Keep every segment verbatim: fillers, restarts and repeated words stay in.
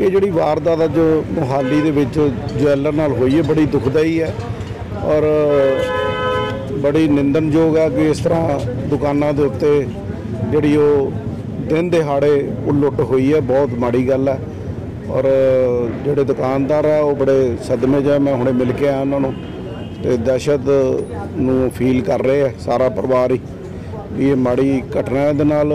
ये जिहड़ी वारदात अज मोहाली दे विच ज्वैलर नाल होई है बड़ी दुखदाई है और बड़ी निंदनयोग है कि इस तरह दुकानां दे उत्ते जिहड़ी वो दिन दिहाड़े वो लुੱਟ हुई है। बहुत माड़ी गल है और जिहड़े दुकानदार है वो बड़े सदमे च मैं हुणे मिल के आया उन्होंने तो दहशत नूं फील कर रहे हैं सारा परिवार ही भी ये माड़ी घटना दे नाल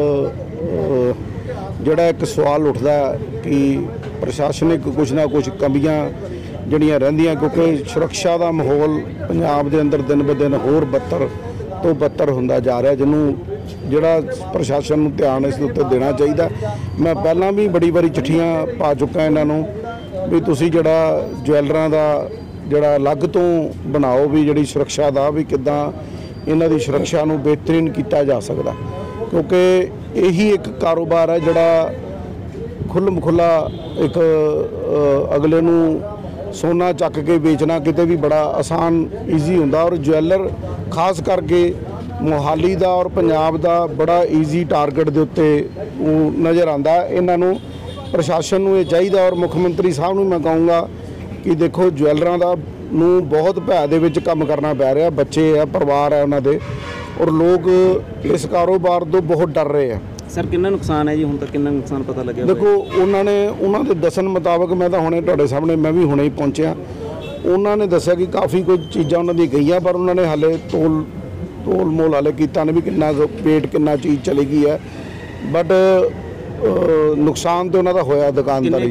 जिहड़ा एक सवाल उठदा कि प्रशासनिक कुछ ना कुछ कमियां जिहड़ियां रहिंदियां क्योंकि सुरक्षा का माहौल पंजाब दे अंदर दिन ब दिन होर बदतर तो बदतर हुंदा जा रहा जिन्हों जिहड़ा प्रशासन नूं ध्यान इस उत्ते देना चाहिए। मैं पहलां भी बड़ी बारी चिट्ठियां पा चुका इन्हां नूं भी तुसीं जिहड़ा ज्वैलरां दा जिहड़ा अलग तो बनाओ भी जिहड़ी सुरक्षा दा भी किद्दां इन्हां दी सुरक्षा नूं बेहतरीन कीता जा सकदा क्योंकि यही एक कारोबार है जिहड़ा खुल्लम खुल्ला एक अगले नूं सोना चक के बेचना किते भी बड़ा आसान ईजी हुंदा और ज्वैलर खास करके मोहाली दा और पंजाब दा बड़ा ईजी टारगेट दे उत्ते नज़र आंदा। इन्हां नूं प्रशासन नूं ये चाहिदा और मुख मंत्री साहब नूं मैं कहूँगा कि देखो ज्वैलरां दा नूं बहुत भै दे विच काम करना पै रहा बच्चे है परिवार है उन्हां दे और लोग इस कारोबार तो बहुत डर रहे हैं। सर कितना नुकसान है जी हुण तक कितना नुकसान पता लगे? देखो उन्होंने उन्होंने दसन मुताबिक मैं तो हुणे तुहाडे सामने मैं भी हुणे ही पहुँचा उन्होंने दस्सिया कि काफ़ी कुछ चीज़ां उन्होंने गई पर उन्होंने हाले तोल तोल मोल हाले किता नहीं भी कितना पेट कितना चीज़ चली गई है बट नुकसान तो उन्होंने होया दुकानदारी।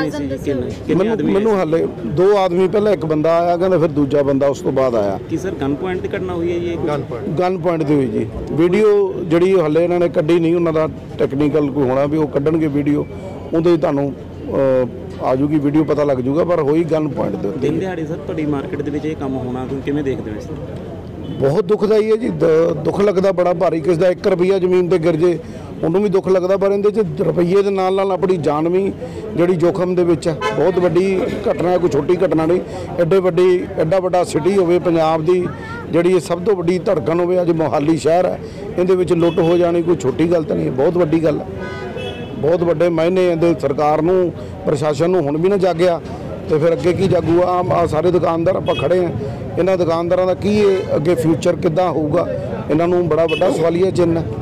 मैनू मैनू हाले दो आदमी पहले एक बंदा आया कहते फिर दूजा बंदा उस तो बाद आया कि सर गन पॉइंट की घटना हुई है ये गन पॉइंट गन पॉइंट की हुई जी। वीडियो जी हाले इन्होंने कड्ढी नहीं उन्होंने टैक्नीकल कोई होना भी वो कड्ढणगे वीडियो उहदे तुहानूं आ जूगी वीडियो पता लग जूगा पर होई गन पॉइंट दे उत्ते। दिन दिहाड़े सर तुहाडी मार्केट दे विच इह काम होना किवें देखदे हो सर? बहुत दुखदाई है जी दुख लगता बड़ा भारी किसी का एक रुपया जमीन पर गिर जे उन्होंने भी दुख लगता पर इहदे च रुपये के नाल नाल अपनी जान भी जिहड़ी जोखम दे विच है। बहुत वड्डी घटना है कोई छोटी घटना नहीं एडे वड्डी एडा वड्डा सिटी होवे पंजाब दी जिहड़ी सब तो वड्डी धड़कन होवे अज मोहाली शहर है इहदे विच लुੱਟ हो जानी कोई छोटी गल तो नहीं बहुत वड्डी गल है। बहुत वड्डे मायने इहदे सरकार नूं प्रशासन नूं हुण भी ना जागिया तो फिर अगे की जागूगा। आम आ सारे दुकानदार आप खड़े हैं इन्हां दुकानदारां दा की अगे फ्यूचर किद्दां होऊगा इन्हां नूं बड़ा वड्डा सवालिया चिन्ह है।